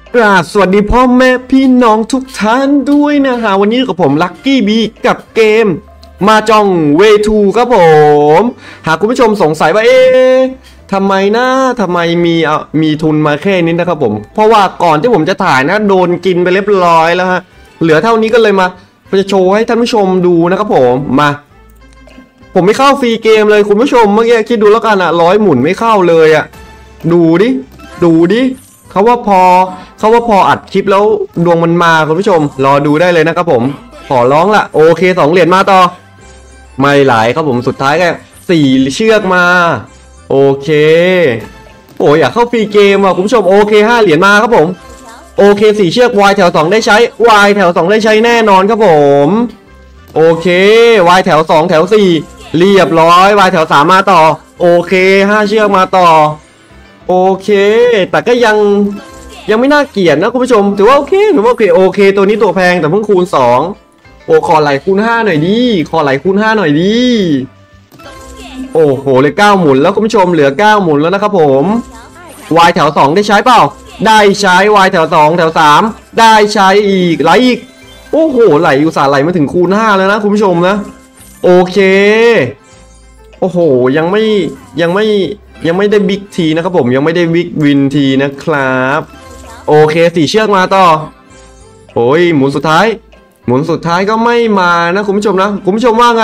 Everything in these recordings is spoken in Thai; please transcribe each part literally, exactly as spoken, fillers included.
กราบสวัสดีพ่อแม่พี่น้องทุกท่านด้วยนะฮะวันนี้กับผมลัคกี้บีกับเกมมาจองเวทูครับผมหากคุณผู้ชมสงสัยว่าเอ๊ะทำไมนะทำไมมีมีทุนมาแค่นี้นะครับผมเพราะว่าก่อนที่ผมจะถ่ายนะโดนกินไปเรียบร้อยแล้วฮะเหลือเท่านี้ก็เลยมาจะโชว์ให้ท่านผู้ชมดูนะครับผมมาผมไม่เข้าฟรีเกมเลยคุณผู้ชมเมื่อกี้คิดดูแล้วกันอะร้อยหมุนไม่เข้าเลยอะดูดิดูดิเขาว่าพอเขาว่าพออัดคลิปแล้วดวงมันมาคุณผู้ชมรอดูได้เลยนะครับผมขอร้องละโอเคสองเหรียญมาต่อไม่ไหลครับผมสุดท้ายก็สี่เชือกมาโอเคโอ้ยอยากเข้าฟรีเกมอ่ะคุณผู้ชมโอเคห้าเหรียญมาครับผมโอเคสี่เชือก Y แถวสองได้ใช้ Y แถวสองได้ใช้แน่นอนครับผมโอเค Y แถวสองแถวสี่เรียบร้อย Y แถวสามมาต่อโอเคห้าเชือกมาต่อโอเคแต่ก็ยังยังไม่น่าเกลียดนะคุณผู้ชมถือว่าโอเคถือว่าโอเคโอเคตัวนี้ตัวแพงแต่เพิ่งคูณสองโอ้ขอไหลคูณห้าหน่อยดิขอไหลคูณห้าหน่อยดิโอ้โหเลยเก้าหมุนแล้วคุณผู้ชมเหลือเก้าหมุนแล้วนะครับผม Y แถวสองได้ใช้เปล่าได้ใช้ Y แถวสองแถวสามได้ใช้อีกไหลอีกโอ้โหไหลอยู่สาไหลมาถึงคูณห้าแล้วนะคุณผู้ชมนะโอเคโอ้โหยังไม่ยังไม่ยังไม่ได้บิ๊กทีนะครับผมยังไม่ได้บิ๊กวินทีนะครับโอเคสี่เชือกมาต่อโอ้ยหมุนสุดท้ายหมุนสุดท้ายก็ไม่มานะคุณผู้ชมนะคุณผู้ชมว่าไง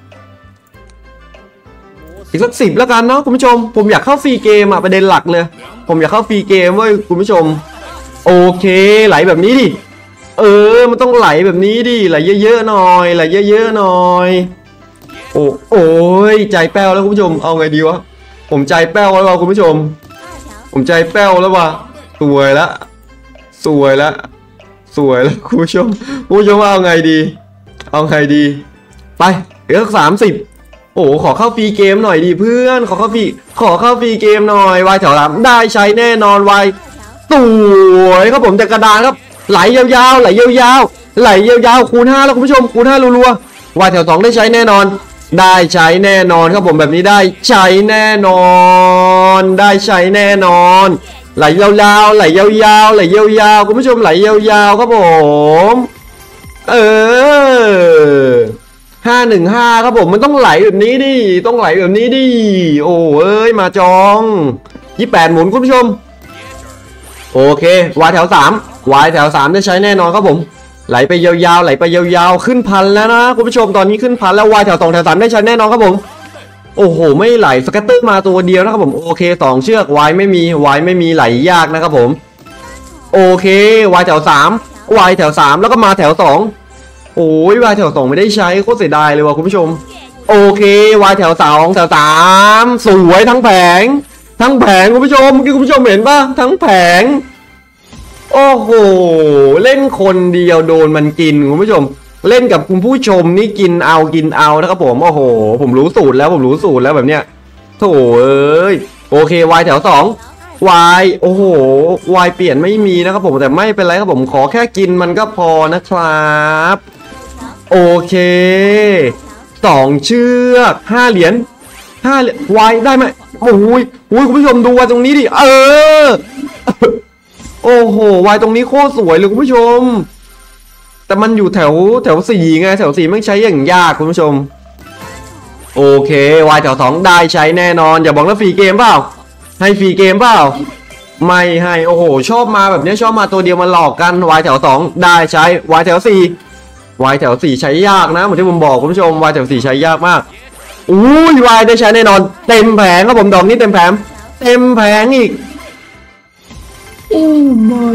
อีกสักสิบแล้วกันเนาะคุณผู้ชมผมอยากเข้าฟรีเกมอะประเด็นหลักเลยผมอยากเข้าฟรีเกมเว้ยคุณผู้ชมโอเคไหลแบบนี้ดิเออมันต้องไหลแบบนี้ดิไหลเยอะๆหน่อยไหลเยอะๆหน่อยโอ้โอ้ยใจแป้วแล้วคุณผู้ชมเอาไงดีวะผมใจแป้วแล้วว่ะคุณผู้ชมผมใจแป้วแล้วว่ะสวยละสวยละสวยแล้วคุณผู้ชมคุณผู้ชมว่าเอาไงดีเอาไงดีไปเหลือสามสิบโอ้ขอเข้าฟรีเกมหน่อยดิเพื่อนขอเข้าฟรีขอเข้าฟรีเกมหน่อยวายแถวสามได้ใช้แน่นอนวายสวยครับผมจากกระดานครับไหลยาวๆไหลยาวๆไหลยาวๆคูณห้าแล้วคุณผู้ชมคูณห้ารัวๆวายแถวสองได้ใช้แน่นอนได้ใช้แน่นอนครับผมแบบนี้ได้ใช้แน่นอนได้ใช้แน่นอนไหลยาวๆไหลยาวๆไหลยาวๆคุณผู้ชมไหลยาวๆครับผมเออห้าหนึ่งห้าครับผมมันต้องไหลแบบนี้ดิต้องไหลแบบนี้ดิโอ้เอ้ยมาจองยี่สิบแปดหมุนคุณผู้ชมโอเควายแถวสามวายแถวสามได้ใช้แน่นอนครับผมไหลไปยาวๆไหลไปยาวๆขึ้นพันแล้วนะคุณผู้ชมตอนนี้ขึ้นพันแล้ววายแถวสองแถวสามได้ใช้แน่นอนครับผมโอ้โหไม่ไหลสกัตเตอร์มาตัวเดียวนะครับผมโอเคสองเชือกวายไม่มีวายไม่มีไหลยากนะครับผมโอเควายแถวสามวายแถวสามแล้วก็มาแถวสองโอ้ยวายแถวสองไม่ได้ใช้โคตรเสียดายเลยว่ะคุณผู้ชมโอเควายแถวสองแถวสามสวยทั้งแผงทั้งแผงคุณผู้ชมเมื่อกี้คุณผู้ชมเห็นป่ะทั้งแผงโอ้โหเล่นคนเดียวโดนมันกินคุณผู้ชมเล่นกับคุณผู้ชมนี่กินเอากินเอานะครับผมโอ้โหผมรู้สูตรแล้วผมรู้สูตรแล้วแบบเนี้ยโถ่เอ้ยโอเควายแถวสองวายโอ้โหวายเปลี่ยนไม่มีนะครับผมแต่ไม่เป็นไรครับผมขอแค่กินมันก็พอนะครับโอเคสองเชือกห้าเหรียญห้าเหรียญวายได้ไหมโอ้ยโอ้ยคุณผู้ชมดูวายตรงนี้ดิเออโอ้โหวายตรงนี้โคตรสวยเลยคุณผู้ชมแต่มันอยู่แถวแถวสี่ไงแถวสี่ไม่ใช้อย่างยากคุณผู้ชมโอเควายแถวสองได้ใช้แน่นอนอย่าบอกว่าฟรีเกมเปล่าให้ฟรีเกมเปล่าไม่ให้โอ้โหชอบมาแบบนี้ชอบมาตัวเดียวมาหลอกกันวายแถวสองได้ใช้วายแถวสี่วายแถวสี่ใช้ยากนะเหมือนที่ผมบอกคุณผู้ชมวายแถวสี่ใช้ยากมากอุ้ยวายได้ใช้แน่นอนเต็มแผงครับผมดอกนี้เต็มแผงเต็มแผงอีกโอ้ my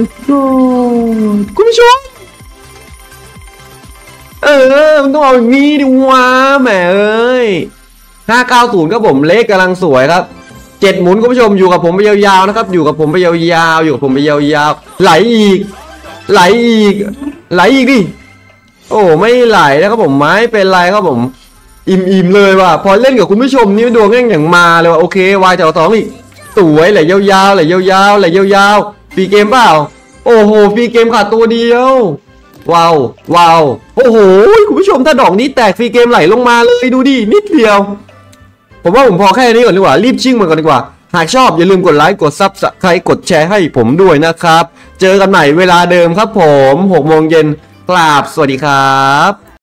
god คุณผู้ชมเออมันต้องเอาอย่างนี้ดิวะแหมเอ้ยห้าเก้าศูนย์ครับผมเลขกำลังสวยครับเจ็ดหมุนคุณผู้ชมอยู่กับผมไปยาวๆนะครับอยู่กับผมไปยาวๆอยู่กับผมไปยาวๆไหลอีกไหลอีกไหลอีกดิโอ้ไม่ไหลนะครับผมไม่เป็นไรครับผมอิ่มๆเลยว่ะพอเล่นกับคุณผู้ชมนี่ดวงแง่งอย่างมาเลยว่ะโอเควายแถวสองอีกสวยไหลยาวๆไหลยาวๆไหลยาวๆฟรีเกมเปล่าโอ้โหฟรีเกมขาดตัวเดียวว้าวว้าวโอ้โหคุณผู้ชมถ้าดอกนี้แตกฟรีเกมไหลลงมาเลยดูดินิดเดียวผมว่าผมพอแค่นี้ก่อนดีกว่ารีบชิ่งมันก่อนดีกว่าหากชอบอย่าลืมกดไลค์กดซับสไครต์กดแชร์ให้ผมด้วยนะครับเจอกันใหม่เวลาเดิมครับผมหกโมงเย็นกราบสวัสดีครับ